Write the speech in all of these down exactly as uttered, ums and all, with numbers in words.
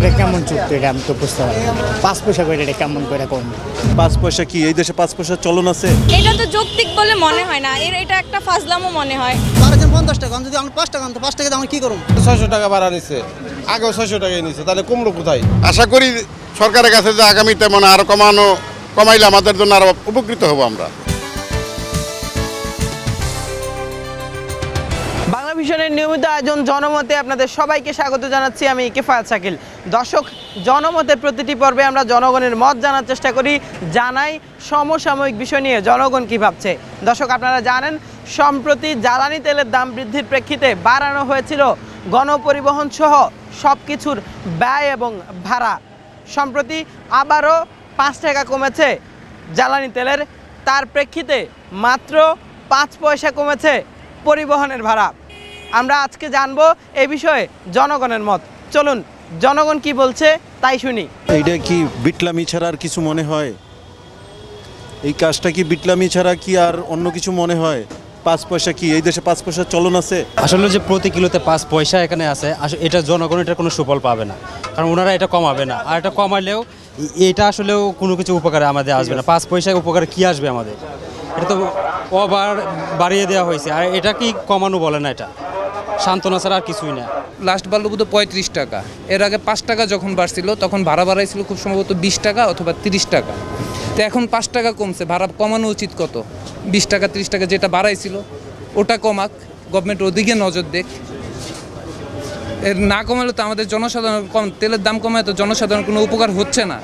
এটা কেমন চুক্তি এটা আমি তো বুঝতে পারি পাঁচ পয়সা করে এটা কেমন করে কমবে পাঁচ পয়সা কি এই দেশে পাঁচ পয়সা চলন আছে? এটা তো যৌক্তিক বলে মনে হয় না, এর এটা একটা ফাজলামও মনে হয়। বাড়াচ্ছেন পঞ্চাশ টাকা, যদি আমি পাঁচ টাকা আনতো পাঁচ টাকা আমি কি করবো? ছয়শো টাকা ভাড়া নিচ্ছে, আগেও ছয়শো টাকাই নিচ্ছে, তাহলে কমলো কোথায়? আশা করি সরকারের কাছে যে আগামীতে মানে আরো কমানো কমাইলে আমাদের জন্য আরো উপকৃত হব আমরা। বাংলা ভিশনের নিয়মিত আয়োজন জনমতে আপনাদের সবাইকে স্বাগত জানাচ্ছি, আমি কেফায়েত শাকিল। দর্শক, জনমতের প্রতিটি পর্বে আমরা জনগণের মত জানার চেষ্টা করি, জানাই সমসাময়িক বিষয় নিয়ে জনগণ কী ভাবছে। দর্শক, আপনারা জানেন সম্প্রতি জ্বালানি তেলের দাম বৃদ্ধির প্রেক্ষিতে বাড়ানো হয়েছিল গণপরিবহন সহ সব কিছুর ব্যয় এবং ভাড়া। সম্প্রতি আবারও পাঁচ টাকা কমেছে জ্বালানি তেলের, তার প্রেক্ষিতে মাত্র পাঁচ পয়সা কমেছে পরিবহনের ভাড়া। আমরা আজকে জানবো এই বিষয়ে জনগণের মত। চলুন জনগণ কি বলছে তাই শুনি। এইটা কি বিটলামি ছাড়া আর কিছু মনে হয়? এই কাজটা কি বিটলামি ছাড়া কি আর অন্য কিছু মনে হয়? পাঁচ পয়সা কি এই দেশে পাঁচ পয়সা চলন আছে? আসলে যে প্রতি কিলোতে পাঁচ পয়সা এখানে আছে, এটা জনগণ এটার কোনো সুফল পাবে না, কারণ ওনারা এটা কমাবে না। আর এটা কমালেও এটা আসলেও কোনো কিছু উপকারে আমাদের আসবে না। পাঁচ পয়সায় উপকারে কি আসবে আমাদের? এটা তো ওভার বাড়িয়ে দেওয়া হয়েছে, আর এটা কি কমানো বলে না, এটা সান্ত্বনা ছাড়া আর কিছুই না। লাস্ট বাড়লো বোধ পঁয়ত্রিশ টাকা, এর আগে পাঁচ টাকা যখন বাড়ছিল তখন ভাড়া বাড়াইছিল খুব সম্ভবত বিশ টাকা অথবা তিরিশ টাকা। তো এখন পাঁচ টাকা কমছে, ভাড়া কমানো উচিত কত? বিশ টাকা তিরিশ টাকা যেটা বাড়াইছিল ওটা কমাক, গভর্নমেন্ট ওদিকে নজর দেখ। এর না কমালে তো আমাদের জনসাধারণ কম, তেলের দাম কমায় তো জনসাধারণ কোনো উপকার হচ্ছে না।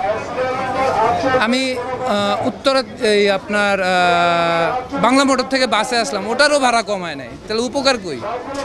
আমি উত্তরে এই আপনার বাংলা মোটর থেকে বাসে আসলাম, ওটারও ভাড়া কমায় নাই, তাহলে উপকার কই?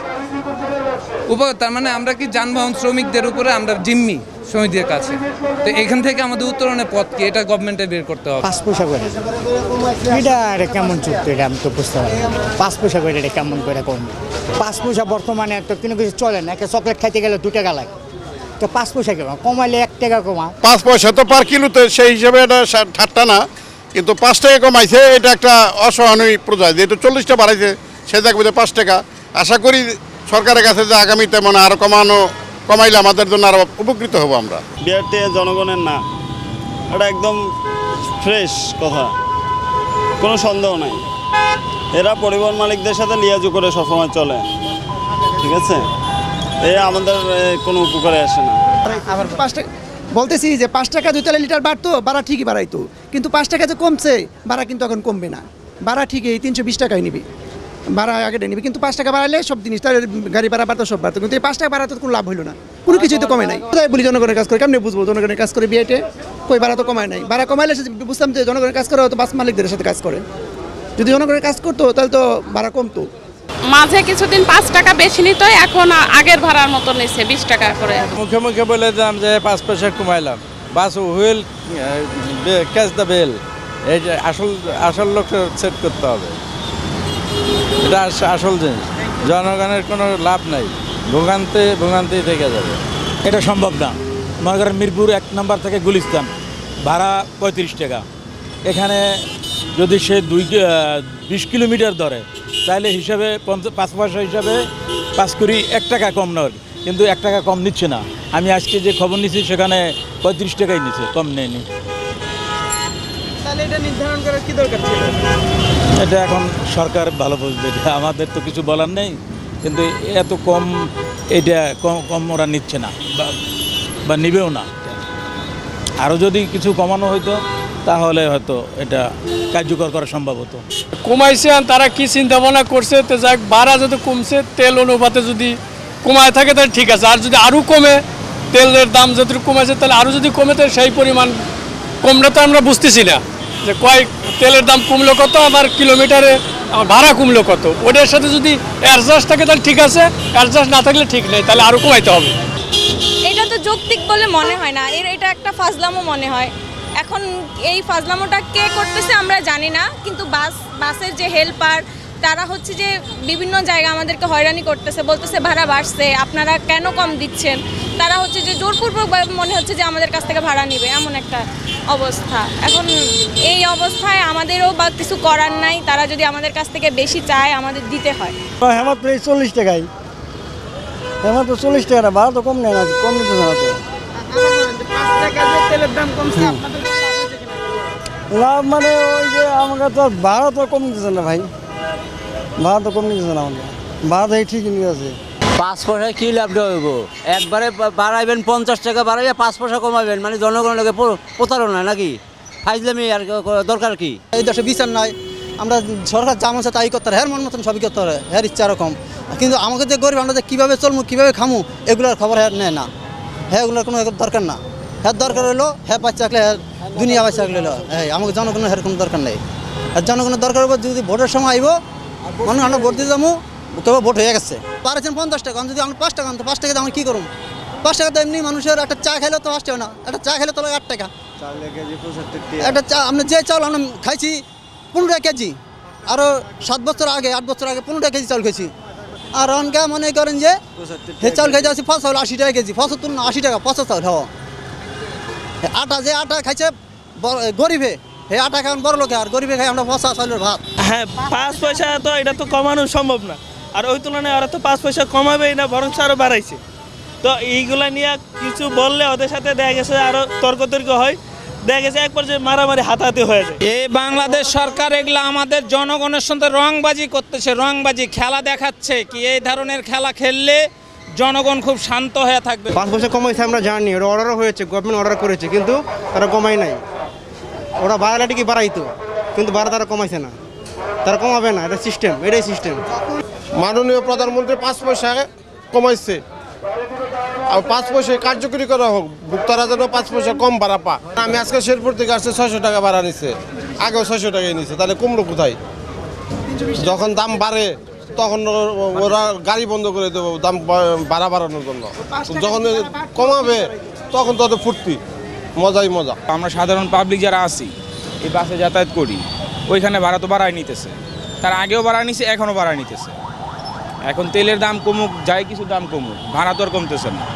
উপকার তার মানে আমরা কি যানবাহন শ্রমিকদের উপরে আমরা জিম্মি শ্রমিকদের কাছে। তো এখান থেকে আমাদের উত্তরণের পথ কি, এটা গভর্নমেন্টে বের করতে হবে। পাঁচ পয়সা করে এটা এটা কেমন চুক্তি এটা আমি তো বুঝতে পারি পাঁচ পয়সা করে এটা কেমন করে কমবে? পাঁচ পয়সা বর্তমানে তো কোনো কিছু চলে না, একটা চকলেট খাইতে গেলে দু টাকা লাগে, তো পাঁচ পয়সা কেমন কমাইলে এক টাকা কমা। পাঁচ পয়সা তো পার কিলোতে, সেই হিসাবে এটা ঠাট্টা না, কিন্তু পাঁচ টাকা কমাইছে এটা একটা অসহানুই প্রজা, যেহেতু চল্লিশটা বাড়াইছে সে দেখবে যে পাঁচ টাকা। আশা করি সরকারের কাছে যে আগামীতে মানে আরো কমানো কমাইলে আমাদের জন্য আরো উপকৃত হব আমরা। বিআরটি জনগণের না, এটা একদম ফ্রেশ কথা, কোনো সন্দেহ নাই। এরা পরিবহন মালিকদের সাথে লিয়াজু করে সবসময় চলে, ঠিক আছে? এ আমাদের কোনো উপকারে আসে না। আবার পাঁচ টাকা বলতেছি যে পাঁচ টাকা দুই তেলের লিটার বাড়তো, ভাড়া ঠিকই বাড়াইতো, কিন্তু পাঁচ টাকা যে কমছে ভাড়া কিন্তু এখন কমবে না। ভাড়া ঠিকই তিনশো বিশ টাকায় নিবি, ভাড়া আগে নিবি, কিন্তু পাঁচ টাকা বাড়ালে সব জিনিস তার গাড়ি ভাড়া বাড়তো, সব বাড়তো, কিন্তু এই পাঁচ টাকা বাড়াতে কোনো লাভ হলো না, কোনো কিছুই তো কমে নাই। কোথায় বলি জনগণের কাজ করে, কেমনি বুঝবো জনগণের কাজ করে বিয়েটে? কই ভাড়া তো কমায় নাই। ভাড়া কমাইলে বুঝতাম যে জনগণের কাজ করে, হয়তো বাস মালিকদের সাথে কাজ করে। যদি জনগণের কাজ করতো তাহলে তো ভাড়া কমতো। মাঝে কিছুদিন পাঁচ টাকা বেশি নিত, এখন আগের ভাড়ার মতো নিচ্ছে বিশ টাকা করে। মুখে মুখে বলে দিলাম যে পাঁচ পয়সা কমাইলাম, বাস হুইল ক্যাচ দ্য বেল, এই যে আসল আসল লোককে সেট করতে হবে, এটা আসল জিনিস। জনগণের কোনো লাভ নাই, ভোগান্তি ভোগান্তি থেকে যাবে। এটা সম্ভব না। মনে করেন মিরপুর এক নম্বর থেকে গুলিস্তান ভাড়া পঁয়ত্রিশ টাকা, এখানে যদি সে দুই বিশ কিলোমিটার ধরে তাহলে হিসাবে পঞ্চাশ পাঁচ পয়সা হিসাবে পাঁচ কুড়ি এক টাকা কম নেওয়ার, কিন্তু এক টাকা কম নিচ্ছে না। আমি আজকে যে খবর নিচ্ছি সেখানে পঁয়ত্রিশ টাকাই নিচ্ছে, কম নেয়নি। তাহলে এটা নির্ধারণ করার কি দরকার ছিল? এটা এখন সরকার ভালো বুঝবে, এটা আমাদের তো কিছু বলার নেই, কিন্তু এত কম এটা কম কম ওরা নিচ্ছে না বা নিবেও না। আরও যদি কিছু কমানো হইতো তাহলে হয়তো এটা কার্যকর করা সম্ভব হতো। কমাইছে, তারা কি চিন্তা ভাবনা করছে, তো যাক ভাড়া যদি কমছে, তেল অনুপাতে যদি কমায় থাকে তাহলে ঠিক আছে, আর যদি আরও কমে, তেলের দাম যতটুকু কমেছে তাহলে আরও যদি কমে, তাহলে সেই পরিমাণ কমলে তো আমরা বুঝতেছি না যে কয় তেলের দাম কমলো কত, আবার কিলোমিটারে ভাড়া কমলো কত। ওটার সাথে যদি অ্যাডজাস্ট থাকে তাহলে ঠিক আছে, অ্যাডজাস্ট না থাকলে ঠিক নেই, তাহলে আরও কমাইতে হবে। এটা তো যৌক্তিক বলে মনে হয় না, এর এটা একটা ফাজলামও মনে হয়। এখন এই ফাজলামোটা কে করতেছে আমরা জানি না, কিন্তু বাস বাসের যে হেল্পার তারা হচ্ছে যে বিভিন্ন জায়গায় আমাদেরকে হয়রানি করতেছে, বলতেছে ভাড়া বাড়ছে, আপনারা কেন কম দিচ্ছেন। তারা হচ্ছে যে জোরপূর্বক মনে হচ্ছে যে আমাদের কাছ থেকে ভাড়া নেবে, এমন একটা অবস্থা। এখন এই অবস্থায় আমাদেরও বা কিছু করার নাই, তারা যদি আমাদের কাছ থেকে বেশি চায় আমাদের দিতে হয়। হেমাত চল্লিশ টাকাই, হেমাত চল্লিশ টাকা, ভাড়া তো কম নেয় না, কম নিতে না। তো পাঁচ টাকা যে তেলের দাম কমছে আপনাদের লাভ মানে ওই যে আমাকে তো ভাড়া তো কম দিচ্ছে না ভাই, ভাড়া তো কম দিচ্ছে না আমাকে, ভাড়া তো ঠিকই নিয়ে আছে। পাঁচ পয়সায় কী লাভটা হইব? একবারে বাড়াইবেন পঞ্চাশ টাকা বাড়াইয়া পাঁচ পয়সা কমাবেন, মানে জনগণের লোকে প্রতারণা নাকি? ফাইজলামি আর দরকার কি? এই দেশে বিচার নাই, আমরা সরকার যা মনে তাই করতে হয়, হ্যার মন মতন সবই করতে হয়, হ্যার ইচ্ছা এরকম। কিন্তু আমাকে যে গরিব আমরা যে কীভাবে চলবো কীভাবে খামু এগুলোর খবর হ্যাঁ নেয় না, হ্যাঁ এগুলোর কোনো দরকার না। হ্যাঁ দরকার হলো হ্যাঁ বাচ্চা রাখলে হ্যাঁ দুনিয়া বাচ্চা রাখলে হ্যাঁ আমাকে জনগণের হ্যাঁ কোনো দরকার নেই। আর জনগণের দরকার হবে যদি ভোটের সময় আইব মানুষ আমরা ভোট দিয়ে যাবো, কেবল ভোট হয়ে গেছে পারেছেন পঞ্চাশ টাকা, যদি আমরা পাঁচ টাকা আনতো পাঁচ টাকা আমরা কী করুন? পাঁচ টাকা তো এমনি মানুষের একটা চা খেলে তো আসছে না, একটা চা খেলে তো আট টাকা একটা চা। আমরা যে চাউল আমরা খাইছি পনেরো টাকা কেজি, আরও সাত বছর আগে আট বছর আগে পনেরো টাকা কেজি চাউল খেয়েছি। আর অনকা মনে করেন যে হে চাউল খাইতে আসছি ফসল আশি টাকা কেজি, ফসল তুলনা আশি টাকা ফসল চাউল হওয়া। আটা যে আটা খাইছে গরিবে হে আটা খান বড় লোকে, আর গরিবে খাই আমরা ফসা চাউলের ভাত। হ্যাঁ পাঁচ পয়সা তো এটা তো কমানো সম্ভব না, আর ওই তুলনায় ওরা তো পাঁচ পয়সা কমাবেই না, বরং আরও বাড়াইছে। তো এইগুলা নিয়ে কিছু বললে ওদের সাথে দেখা গেছে আরও তর্কতর্ক হয়, দেখা গেছে এক পর্যায়ে মারামারি হাতাহাতি হয়ে যায়। এই বাংলাদেশ সরকার এগুলা আমাদের জনগণের সঙ্গে রংবাজি করতেছে, রংবাজি খেলা দেখাচ্ছে কি এই ধরনের খেলা খেললে জনগণ খুব শান্ত হয়ে থাকবে। পাঁচ পয়সা কমাইছে আমরা জানি, ওরা অর্ডারও হয়েছে, গভর্নমেন্ট অর্ডার করেছে, কিন্তু তারা কমাই নাই। ওরা বাড়ালে কি বাড়াইতো, কিন্তু বাড়া তারা কমাইছে না, তারা কমাবে না, এটা সিস্টেম, এটাই সিস্টেম। মাননীয় প্রধানমন্ত্রী পাঁচ পয়সা কমাইছে, আর পাঁচ পয়সা কার্যকরী করা হোক, ভোক্তারা যেন পাঁচ পয়সা কম ভাড়া পা। আমি আজকে শেরপুর থেকে আসছে ছয়শো টাকা ভাড়া নিচ্ছে, আগেও ছয়শো টাকাই নিচ্ছে, তাহলে কমলো কোথায়? যখন দাম বাড়ে তখন ওরা গাড়ি বন্ধ করে দেবো দাম ভাড়া বাড়ানোর জন্য, যখন কমাবে তখন তো ফুর্তি মজাই মজা। আমরা সাধারণ পাবলিক যারা আছি এই বাসে যাতায়াত করি, ওইখানে ভাড়া তো বাড়াই নিতেছে, তার আগেও ভাড়া নিছে এখনও ভাড়া নিতেছে। এখন তেলের দাম কমুক যাই কিছু দাম কমুক, ভাড়া তো আর কমতেছে না,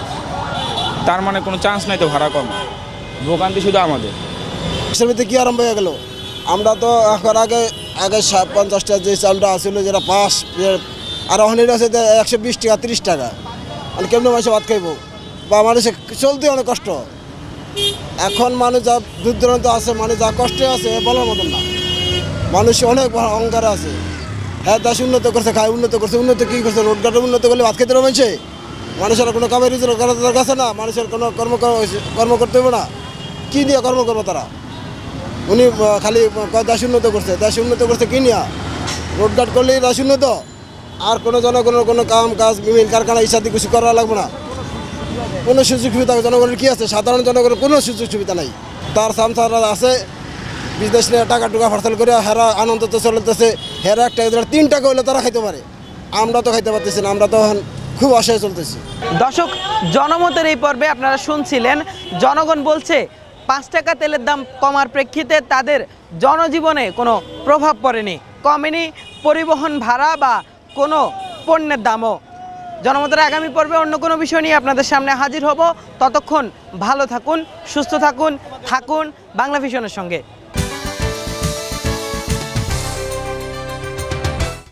তার মানে কোনো চান্স নাই তো ভাড়া কম, ভোগান্তি শুধু আমাদের। সেমিতে কি আরম্ভ হয়ে গেল? আমরা তো এখন আগে আগে পঞ্চাশ টাকা যে চালটা আসছিল যেটা পাঁচ, আর ওখানে আছে একশো বিশ টাকা তিরিশ টাকা, মানে কেমন মানুষ ভাত খাইব বা মানুষের চলতে অনেক কষ্ট। এখন মানুষ যা দূর দূরান্ত আছে, মানুষ যা কষ্টে আছে বলার মতন না, মানুষ অনেক অহংকারে আছে। হ্যাঁ দেশ উন্নত করছে, খায় উন্নত করছে, উন্নত কী করছে? রোডঘাটে উন্নত করলে ভাত খেতে রয়েছে, মানুষের কোনো কামের রোজগার করার দরকার আছে না, মানুষের কোনো কর্ম কর্ম করতে হবে না, কী দিয়ে কর্ম করবো তারা? উনি খালি দেশ উন্নত করছে, দেশ উন্নত করছে কী নিয়ে? রোডঘাট করলেই দেশ উন্নত, আর কোনো জনগণের কোনো কাম কাজ মিল কারখানা ইত্যাদি কিছু করা লাগবে না। কোনো সুযোগ সুবিধা জনগণের কী আছে? সাধারণ জনগণের কোনো সুযোগ সুবিধা নাই। তার সামসারা আছে বিদেশ নিয়ে টাকা টুকা ফার্সেল করে হেরা আনন্দ তো চলতেছে, হেরা একটা তিন টাকা হলে তারা খাইতে পারে, আমরা তো খাইতে পারতেছি না, আমরা তো এখন খুব আশায় চলতেছি। দর্শক, জনমতের এই পর্বে আপনারা শুনছিলেন জনগণ বলছে পাঁচ টাকা তেলের দাম কমার প্রেক্ষিতে তাদের জনজীবনে কোনো প্রভাব পড়েনি, কমেনি পরিবহন ভাড়া বা কোনো পণ্যের দামও। জনমতের আগামী পর্বে অন্য কোনো বিষয় নিয়ে আপনাদের সামনে হাজির হব। ততক্ষণ ভালো থাকুন, সুস্থ থাকুন, থাকুন বাংলা ভিশনের সঙ্গে।